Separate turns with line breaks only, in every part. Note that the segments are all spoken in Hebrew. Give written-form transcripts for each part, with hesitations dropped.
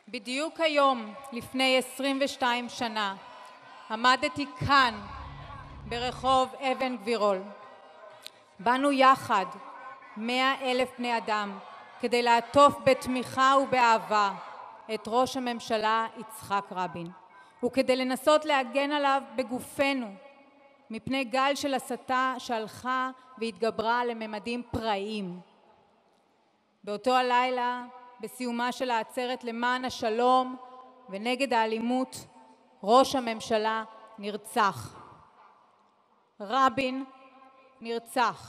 בדיוק היום, לפני 22 שנה, עמדתי כאן, ברחוב אבן גבירול. באנו יחד, 100,000 בני אדם, כדי לעטוף בתמיכה ובאהבה את ראש הממשלה יצחק רבין, וכדי לנסות להגן עליו בגופנו, מפני גל של הסתה שהלכה והתגברה לממדים פראיים. באותו הלילה, בסיומה של העצרת למען השלום ונגד האלימות, ראש הממשלה נרצח. רבין נרצח.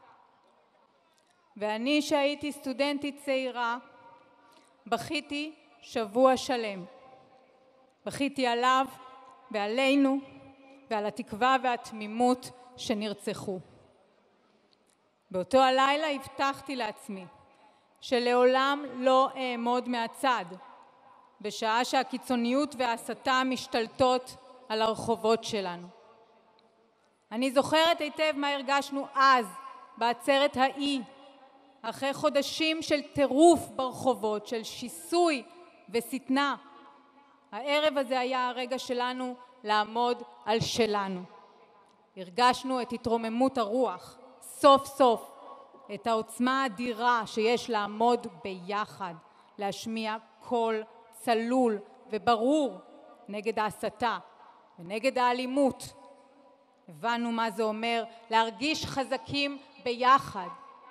ואני שהייתי סטודנטית צעירה, בכיתי שבוע שלם. בכיתי עליו ועלינו ועל התקווה והתמימות שנרצחו. באותו הלילה הבטחתי לעצמי שלעולם לא אעמוד מהצד, בשעה שהקיצוניות וההסתה משתלטות על הרחובות שלנו. אני זוכרת היטב מה הרגשנו אז, בעצרת ההיא, אחרי חודשים של טירוף ברחובות, של שיסוי ושטנה. הערב הזה היה הרגע שלנו לעמוד על שלנו. הרגשנו את התרוממות הרוח, סוף סוף, את העוצמה האדירה שיש לעמוד ביחד, להשמיע קול צלול וברור נגד ההסתה ונגד האלימות. הבנו מה זה אומר להרגיש חזקים ביחד.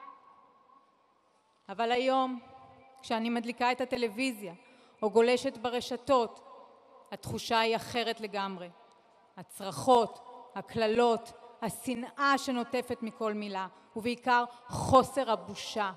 אבל היום, כשאני מדליקה את הטלוויזיה או גולשת ברשתות, התחושה היא אחרת לגמרי. הצרחות, הקללות, השנאה שנוטפת מכל מילה, ובעיקר חוסר הבושה.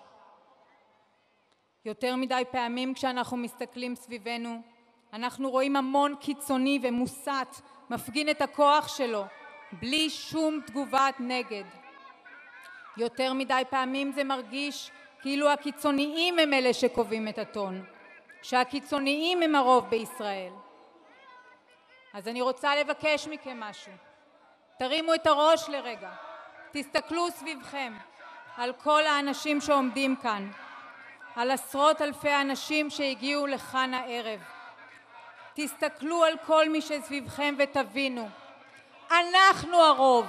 יותר מדי פעמים כשאנחנו מסתכלים סביבנו, אנחנו רואים המון קיצוני ומוסת, מפגין את הכוח שלו, בלי שום תגובת נגד. יותר מדי פעמים זה מרגיש כאילו הקיצוניים הם אלה שקובעים את הטון, שהקיצוניים הם הרוב בישראל. אז אני רוצה לבקש מכם משהו. תרימו את הראש לרגע, תסתכלו סביבכם על כל האנשים שעומדים כאן, על עשרות אלפי האנשים שהגיעו לכאן הערב. תסתכלו על כל מי שסביבכם ותבינו, אנחנו הרוב.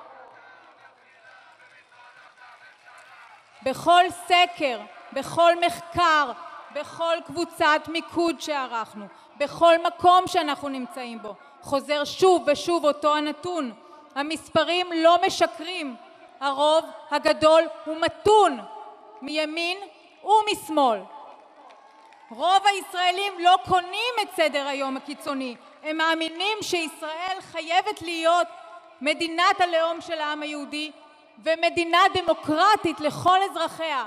בכל סקר, בכל מחקר, בכל קבוצת מיקוד שערכנו, בכל מקום שאנחנו נמצאים בו, חוזר שוב ושוב אותו הנתון. המספרים לא משקרים. הרוב הגדול הוא מתון, מימין ומשמאל. רוב הישראלים לא קונים את סדר היום הקיצוני. הם מאמינים שישראל חייבת להיות מדינת הלאום של העם היהודי ומדינה דמוקרטית לכל אזרחיה.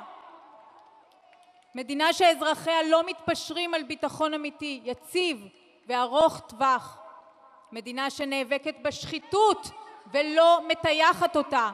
מדינה שאזרחיה לא מתפשרים על ביטחון אמיתי, יציב וארוך טווח. מדינה שנאבקת בשחיתות ולא מטייחת אותה.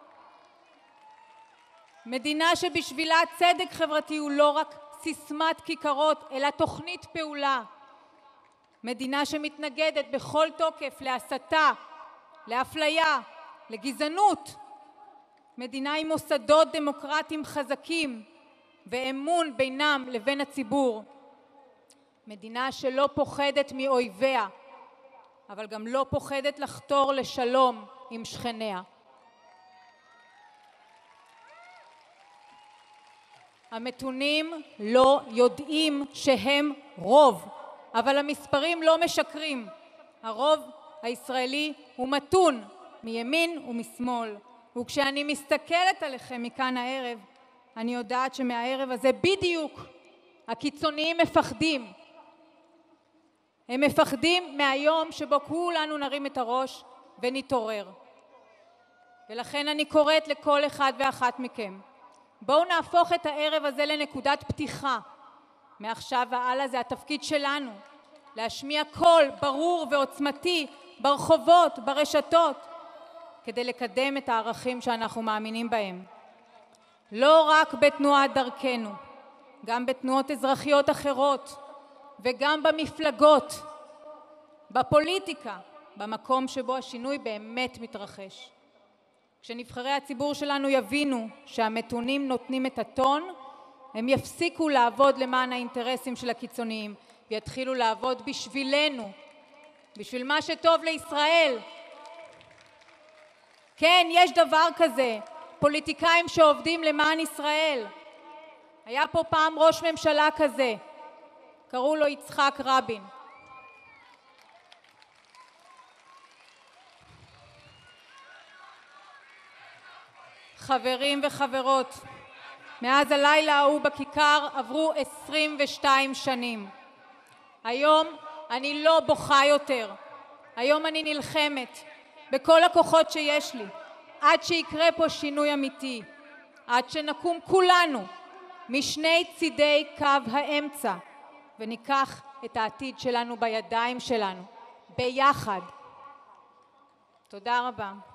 מדינה שבשבילה צדק חברתי הוא לא רק סיסמת כיכרות, אלא תוכנית פעולה. מדינה שמתנגדת בכל תוקף להסתה, לאפליה, לגזענות. מדינה עם מוסדות דמוקרטיים חזקים ואמון בינם לבין הציבור. מדינה שלא פוחדת מאויביה, אבל גם לא פוחדת לחתור לשלום עם שכניה. המתונים לא יודעים שהם רוב, אבל המספרים לא משקרים. הרוב הישראלי הוא מתון, מימין ומשמאל. וכשאני מסתכלת עליכם מכאן הערב, אני יודעת שמהערב הזה בדיוק הקיצוניים מפחדים. הם מפחדים מהיום שבו כולנו נרים את הראש ונתעורר. ולכן אני קוראת לכל אחד ואחת מכם, בואו נהפוך את הערב הזה לנקודת פתיחה. מעכשיו והלאה זה התפקיד שלנו, להשמיע קול ברור ועוצמתי ברחובות, ברשתות, כדי לקדם את הערכים שאנחנו מאמינים בהם. לא רק בתנועת דרכנו, גם בתנועות אזרחיות אחרות, וגם במפלגות, בפוליטיקה, במקום שבו השינוי באמת מתרחש. כשנבחרי הציבור שלנו יבינו שהמתונים נותנים את הטון, הם יפסיקו לעבוד למען האינטרסים של הקיצוניים, ויתחילו לעבוד בשבילנו, בשביל מה שטוב לישראל. כן, יש דבר כזה, פוליטיקאים שעובדים למען ישראל. היה פה פעם ראש ממשלה כזה, קראו לו יצחק רבין. חברים וחברות, מאז הלילה ההוא בכיכר עברו 22 שנים. היום אני לא בוכה יותר. היום אני נלחמת בכל הכוחות שיש לי, עד שיקרה פה שינוי אמיתי, עד שנקום כולנו משני צידי קו האמצע, וניקח את העתיד שלנו בידיים שלנו, ביחד. תודה רבה.